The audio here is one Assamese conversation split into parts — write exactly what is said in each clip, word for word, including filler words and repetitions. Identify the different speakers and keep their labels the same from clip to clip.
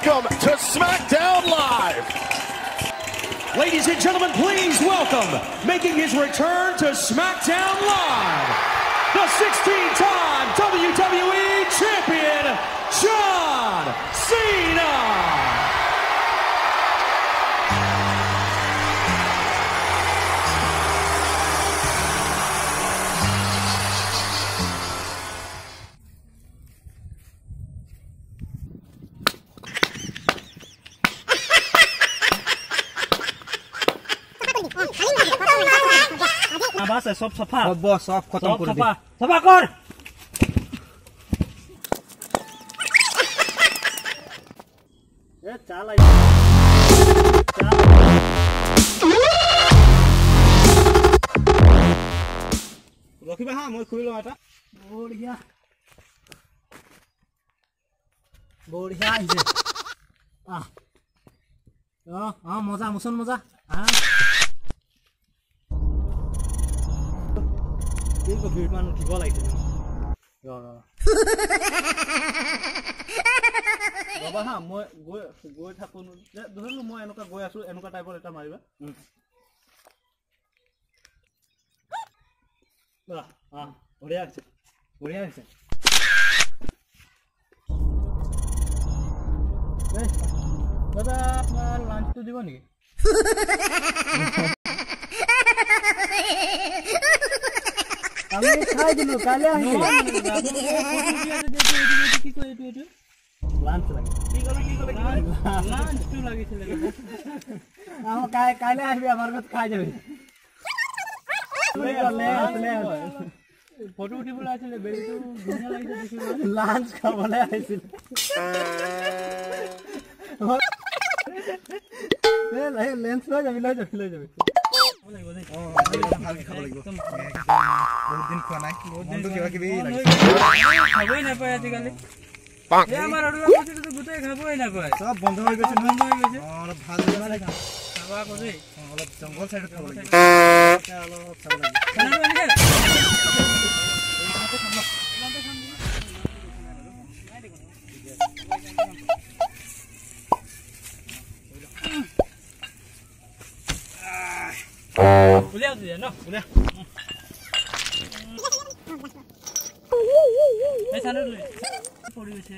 Speaker 1: Welcome to SmackDown Live.
Speaker 2: Ladies and gentlemen, please welcome, making his return to SmackDown Live, the sixteen-time W W E Champion, John Cena.
Speaker 3: बस सब सफा
Speaker 4: सब सब खत्म कर दे
Speaker 3: सफा सफा कर ए चाल आई चाल रखिबा हां মই খুলি লম এটা বঢ়িয়া বঢ়িয়া আইছে আ আ মজা মুসন মজা আ Ini kok biman udah lagi nih. Ya. Baba ha, moi goi goi thakun. Dhorlu moi enuka goi asu enuka type eta mariba. Ba, ha, boriya ache. Boriya ache. Eh, baba apnar lunch to dibo niki? আমি খাই দিলো কালে আহিছে কি কই এটো এটো লাঞ্চ লাগে কি কলে কি কলে লাঞ্চ টু লাগিছিল আম কাই কালে আসবি আমার কাছে খাই যাবে লে লে ফটো উঠিবলৈ আছিল বেলিটো ধুনিয়া লাগিছে দেখিবলৈ লাঞ্চ খাবলৈ আহিছিল এ লেন্স লৈ যাবি লৈ যাবি লৈ যাবি ভালকে খাব লাগিব বহুত দিন খোৱা নাই মনটো কিবা কিবি লাগিছে খাবই নাপায় আজিকালি এ আমাৰ অৰুৱা মাছটো গুটেই খাবই নাপায় সব বন্ধ হৈ গৈছে বন্ধ হৈ গৈছে অলপ ভাল লাগে খাবা কৰি অলপ জংগল সাইডত খাব লাগিব অলপ খাব লাগিব খানা লাগে Uliah tu ya, no? Uliah. Eh, sana dulu. Pori beche.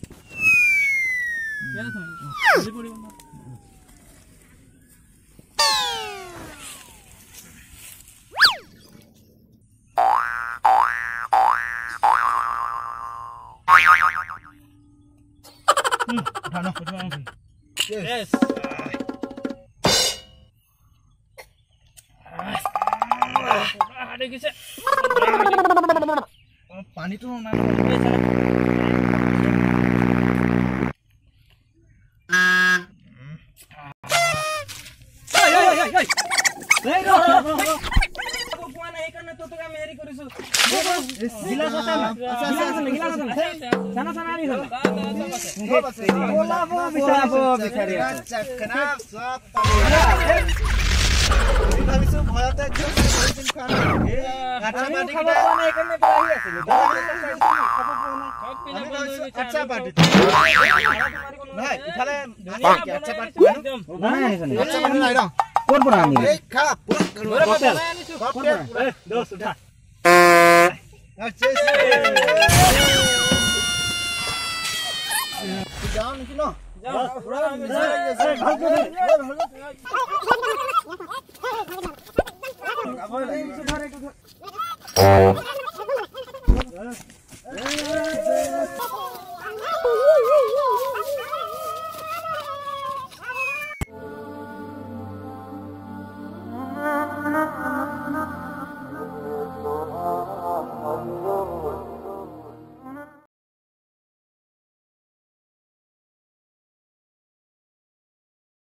Speaker 3: Ya tu. Jadi pori mana? Hmm, dah no, betul orang. Yes. पानी तो ना अच्छा पार्टी भाई इथाले अच्छा पार्टी अच्छा पार्टी নাই রা কোন বড় আমি এই খা পুরো ককটেল ককটেল এ দোস উঠা আচ্ছা যাও নাকি না যাও পুরো ভালো